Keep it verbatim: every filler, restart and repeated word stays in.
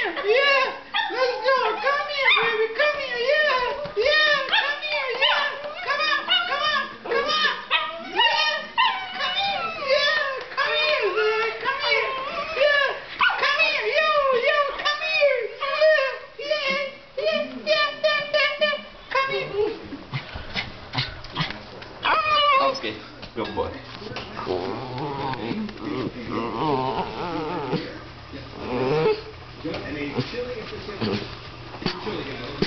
here. Yeah. Let's go. Come here, baby. Come here. Yeah. Yeah. Come here. Yeah. Come on. Come on. Come on. Yeah. Come here. Yeah. Come here, Sonny. Come here. Yeah. Come here. Yo. Yo. Come here. Yeah. Yeah. Yeah. Yeah. Yeah. Yeah. Yeah. Come here. Okay. Good boy. And a chili